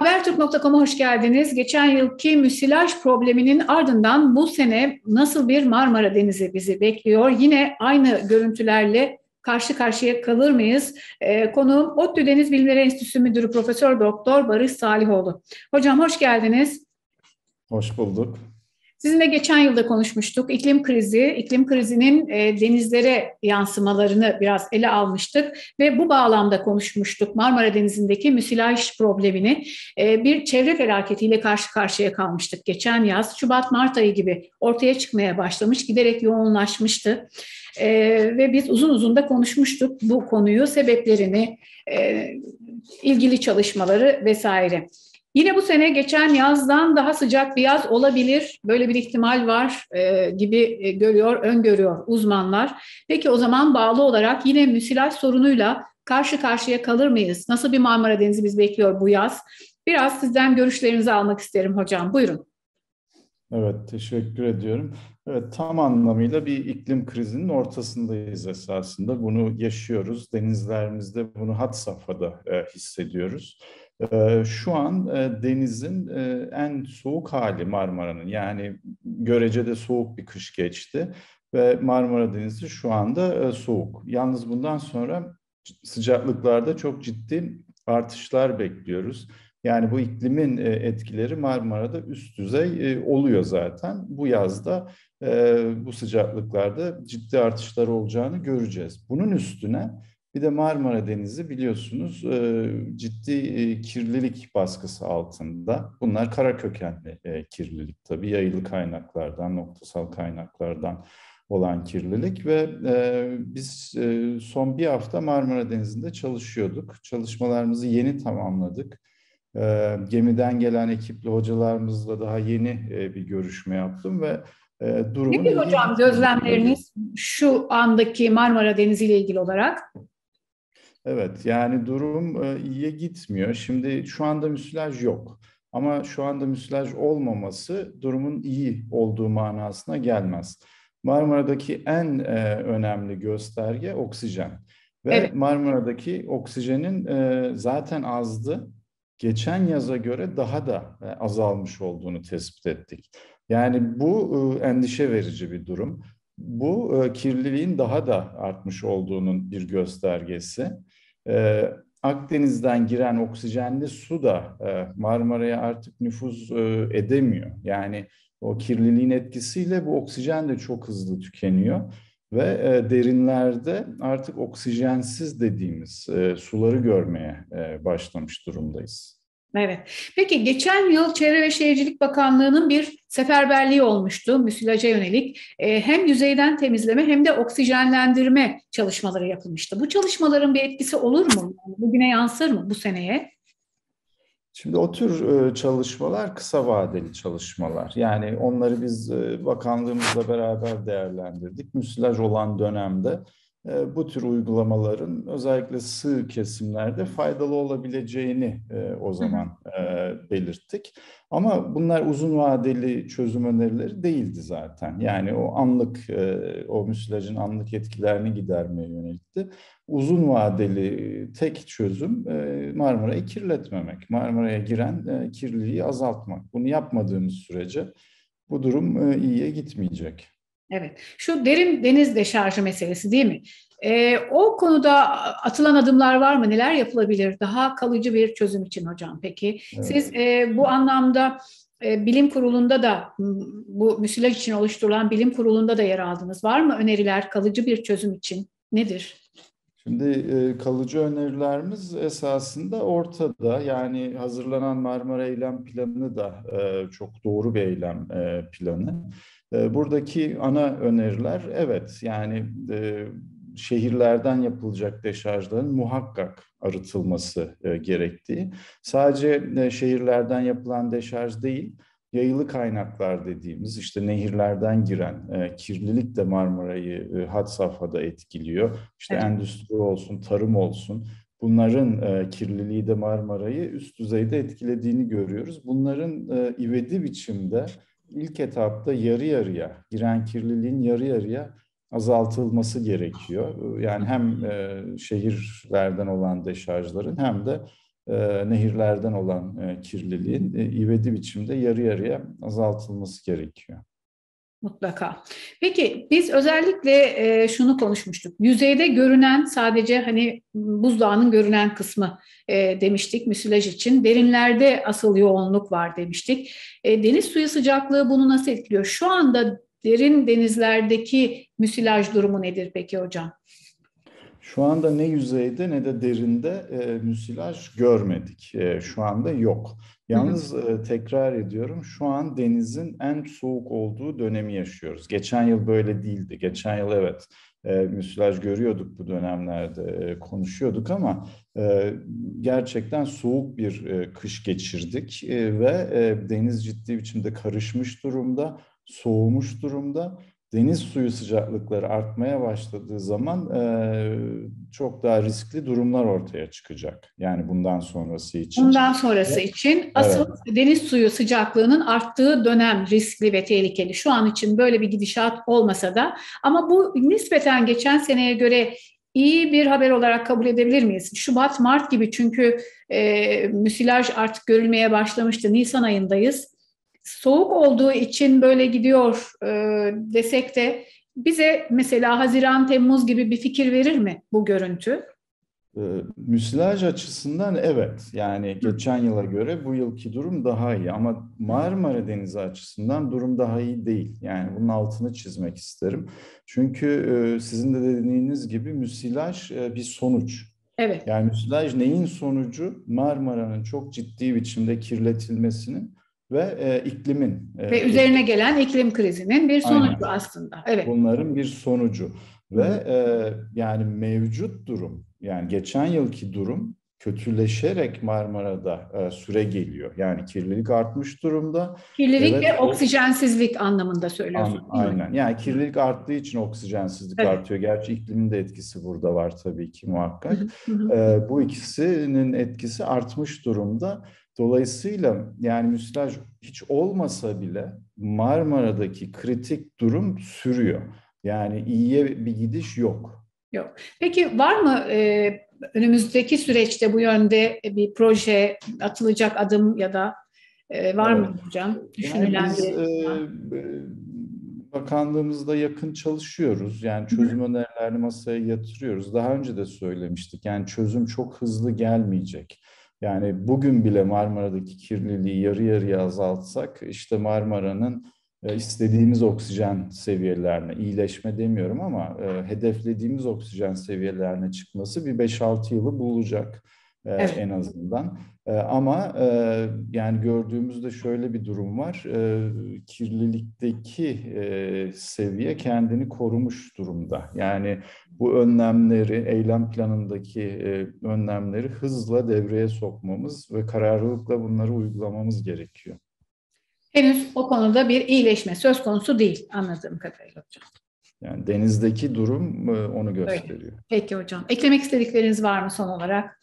Habertürk.com'a hoş geldiniz. Geçen yılki müsilaj probleminin ardından bu sene nasıl bir Marmara Denizi bizi bekliyor? Yine aynı görüntülerle karşı karşıya kalır mıyız? Konuğum ODTÜ Deniz Bilimleri Enstitüsü Müdürü Profesör Doktor Barış Salihoğlu. Hocam hoş geldiniz. Hoş bulduk. Sizinle geçen yılda konuşmuştuk. İklim krizinin denizlere yansımalarını biraz ele almıştık ve bu bağlamda konuşmuştuk. Marmara Denizi'ndeki müsilaj problemini bir çevre felaketiyle karşı karşıya kalmıştık. Geçen yaz Şubat-Mart ayı gibi ortaya çıkmaya başlamış, giderek yoğunlaşmıştı. Ve biz uzun uzun da konuşmuştuk bu konuyu, sebeplerini, ilgili çalışmaları vesaire. Yine bu sene geçen yazdan daha sıcak bir yaz olabilir. Böyle bir ihtimal var gibi öngörüyor uzmanlar. Peki o zaman bağlı olarak yine müsilaj sorunuyla karşı karşıya kalır mıyız? Nasıl bir Marmara Denizi bizi bekliyor bu yaz? Biraz sizden görüşlerinizi almak isterim hocam. Buyurun. Evet, teşekkür ediyorum. Evet, tam anlamıyla bir iklim krizinin ortasındayız esasında. Bunu yaşıyoruz. Denizlerimizde bunu had safhada hissediyoruz. Şu an denizin en soğuk hali Marmara'nın. Yani görecede soğuk bir kış geçti ve Marmara Denizi şu anda soğuk. Yalnız bundan sonra sıcaklıklarda çok ciddi artışlar bekliyoruz. Yani bu iklimin etkileri Marmara'da üst düzey oluyor zaten. Bu yazda bu sıcaklıklarda ciddi artışlar olacağını göreceğiz. Bunun üstüne bir de Marmara Denizi biliyorsunuz ciddi kirlilik baskısı altında. Bunlar kara kökenli kirlilik tabii, yayılı kaynaklardan, noktasal kaynaklardan olan kirlilik ve biz son bir hafta Marmara Denizi'nde çalışıyorduk. Çalışmalarımızı yeni tamamladık. Gemiden gelen ekiple hocalarımızla daha yeni bir görüşme yaptım ve durumun Nedir iyiye hocam gitmediğini. gözlemleriniz şu andaki Marmara Denizi ile ilgili olarak? Evet, yani durum iyiye gitmiyor. Şimdi şu anda müsilaj yok. Ama şu anda müsilaj olmaması durumun iyi olduğu manasına gelmez. Marmara'daki en önemli gösterge oksijen. Ve Evet. Marmara'daki oksijenin zaten azdı. Geçen yaza göre daha da azalmış olduğunu tespit ettik. Yani bu endişe verici bir durum. Bu kirliliğin daha da artmış olduğunun bir göstergesi. Akdeniz'den giren oksijenli su da Marmara'ya artık nüfuz edemiyor. Yani o kirliliğin etkisiyle bu oksijen de çok hızlı tükeniyor ve derinlerde artık oksijensiz dediğimiz suları görmeye başlamış durumdayız. Evet. Peki geçen yıl Çevre ve Şehircilik Bakanlığı'nın bir seferberliği olmuştu müsilaja yönelik. Hem yüzeyden temizleme hem de oksijenlendirme çalışmaları yapılmıştı. Bu çalışmaların bir etkisi olur mu? Yani bugüne yansır mı bu seneye? Şimdi o tür çalışmalar kısa vadeli çalışmalar. Yani onları biz bakanlığımızla beraber değerlendirdik. Müsilaj olan dönemde bu tür uygulamaların özellikle sığ kesimlerde faydalı olabileceğini o Hı hı. zaman belirttik. Ama bunlar uzun vadeli çözüm önerileri değildi zaten. Yani o anlık, o müsilajın anlık etkilerini gidermeye yönelikti. Uzun vadeli tek çözüm Marmara'yı kirletmemek. Marmara'ya giren kirliliği azaltmak. Bunu yapmadığımız sürece bu durum iyiye gitmeyecek. Evet. Şu derin deniz deşarjı meselesi değil mi? O konuda atılan adımlar var mı? Neler yapılabilir? Daha kalıcı bir çözüm için hocam. Peki siz Evet. bu anlamda bilim kurulunda da bu müsilaj için oluşturulan bilim kurulunda da yer aldınız. Var mı öneriler kalıcı bir çözüm için? Nedir? Şimdi kalıcı önerilerimiz esasında ortada. Yani hazırlanan Marmara Eylem Planı da çok doğru bir eylem planı. Buradaki ana öneriler, evet, yani şehirlerden yapılacak deşarjların muhakkak arıtılması gerektiği. Sadece şehirlerden yapılan deşarj değil, yayılı kaynaklar dediğimiz işte nehirlerden giren kirlilik de Marmara'yı had safhada etkiliyor. İşte Evet. endüstri olsun, tarım olsun, bunların kirliliği de Marmara'yı üst düzeyde etkilediğini görüyoruz. Bunların ivedi biçimde ilk etapta yarı yarıya, giren kirliliğin yarı yarıya azaltılması gerekiyor. Yani hem şehirlerden olan deşarjların hem de nehirlerden olan kirliliğin ivedi biçimde yarı yarıya azaltılması gerekiyor. Mutlaka. Peki biz özellikle şunu konuşmuştuk. Yüzeyde görünen sadece hani buzdağının görünen kısmı demiştik müsilaj için. Derinlerde asıl yoğunluk var demiştik. Deniz suyu sıcaklığı bunu nasıl etkiliyor? Şu anda derin denizlerdeki müsilaj durumu nedir peki hocam? Şu anda ne yüzeyde ne de derinde müsilaj görmedik. Şu anda yok. Yalnız tekrar ediyorum, şu an denizin en soğuk olduğu dönemi yaşıyoruz. Geçen yıl böyle değildi. Geçen yıl evet müsilaj görüyorduk bu dönemlerde, konuşuyorduk ama gerçekten soğuk bir kış geçirdik ve deniz ciddi biçimde karışmış durumda, soğumuş durumda. Deniz suyu sıcaklıkları artmaya başladığı zaman çok daha riskli durumlar ortaya çıkacak. Yani bundan sonrası için. Bundan sonrası için asıl Evet. deniz suyu sıcaklığının arttığı dönem riskli ve tehlikeli. Şu an için böyle bir gidişat olmasa da ama bu nispeten geçen seneye göre iyi bir haber olarak kabul edebilir miyiz? Şubat, Mart gibi çünkü müsilaj artık görülmeye başlamıştı. Nisan ayındayız. Soğuk olduğu için böyle gidiyor desek de bize mesela Haziran, Temmuz gibi bir fikir verir mi bu görüntü? Müsilaj açısından evet, yani geçen yıla göre bu yılki durum daha iyi ama Marmara Denizi açısından durum daha iyi değil. Yani bunun altını çizmek isterim. Çünkü sizin de dediğiniz gibi müsilaj bir sonuç. Evet. Yani müsilaj neyin sonucu? Marmara'nın çok ciddi biçimde kirletilmesinin ve iklimin Ve üzerine gelen iklim krizinin bir sonucu aynen aslında. Evet. bunların bir sonucu Hı ve hı. yani mevcut durum, yani geçen yılki durum kötüleşerek Marmara'da süre geliyor. Yani kirlilik artmış durumda. Kirlilik Evet, ve oksijensizlik anlamında söylüyorsun, değil mi? aynen. Yani kirlilik arttığı için oksijensizlik Evet. artıyor. Gerçi iklimin de etkisi burada var tabii ki Hı muhakkak. hı, hı hı. Bu ikisinin etkisi artmış durumda. Dolayısıyla yani müsilaj hiç olmasa bile Marmara'daki kritik durum sürüyor. Yani iyiye bir gidiş yok. Yok. Peki var mı önümüzdeki süreçte bu yönde bir proje, atılacak adım ya da var Evet. mı hocam Yani düşünülen biz bir plan? bakanlığımızda yakın çalışıyoruz. Yani Hı hı. çözüm önerilerini masaya yatırıyoruz. Daha önce de söylemiştik. Yani çözüm çok hızlı gelmeyecek. Yani bugün bile Marmara'daki kirliliği yarı yarıya azaltsak işte Marmara'nın istediğimiz oksijen seviyelerine, iyileşme demiyorum ama hedeflediğimiz oksijen seviyelerine çıkması bir 5-6 yılı bulacak Evet. en azından. Ama yani gördüğümüzde şöyle bir durum var. Kirlilikteki seviye kendini korumuş durumda. Yani bu önlemleri, eylem planındaki önlemleri hızla devreye sokmamız ve kararlılıkla bunları uygulamamız gerekiyor. Henüz o konuda bir iyileşme söz konusu değil anladığım kadarıyla hocam. Yani denizdeki durum onu Öyle. gösteriyor. Peki hocam. Eklemek istedikleriniz var mı son olarak?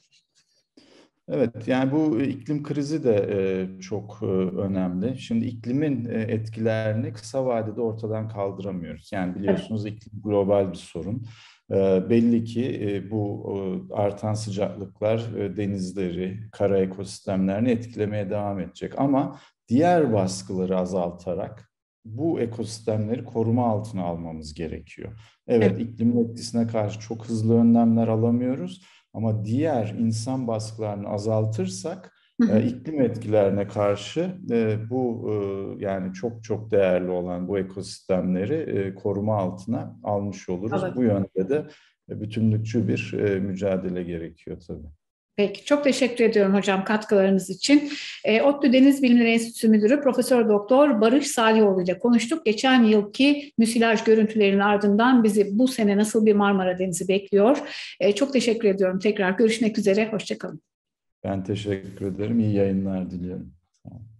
Evet, yani bu iklim krizi de çok önemli. Şimdi iklimin etkilerini kısa vadede ortadan kaldıramıyoruz. Yani Evet. biliyorsunuz iklim global bir sorun. Belli ki bu artan sıcaklıklar denizleri, kara ekosistemlerini etkilemeye devam edecek. Ama diğer baskıları azaltarak bu ekosistemleri koruma altına almamız gerekiyor. Evet, Evet. iklimin etkisine karşı çok hızlı önlemler alamıyoruz. Ama diğer insan baskılarını azaltırsak Hı hı. iklim etkilerine karşı bu yani çok çok değerli olan bu ekosistemleri koruma altına almış oluruz. Bu Alalım. yönde de bütünlükçü bir mücadele gerekiyor tabii. Peki, çok teşekkür ediyorum hocam katkılarınız için. ODTÜ Deniz Bilimleri Enstitüsü Müdürü Profesör Doktor Barış Salihoğlu ile konuştuk. Geçen yılki müsilaj görüntülerinin ardından bizi bu sene nasıl bir Marmara Denizi bekliyor? Çok teşekkür ediyorum. Tekrar görüşmek üzere. Hoşça kalın. Ben teşekkür ederim. İyi yayınlar diliyorum. Sağ olun.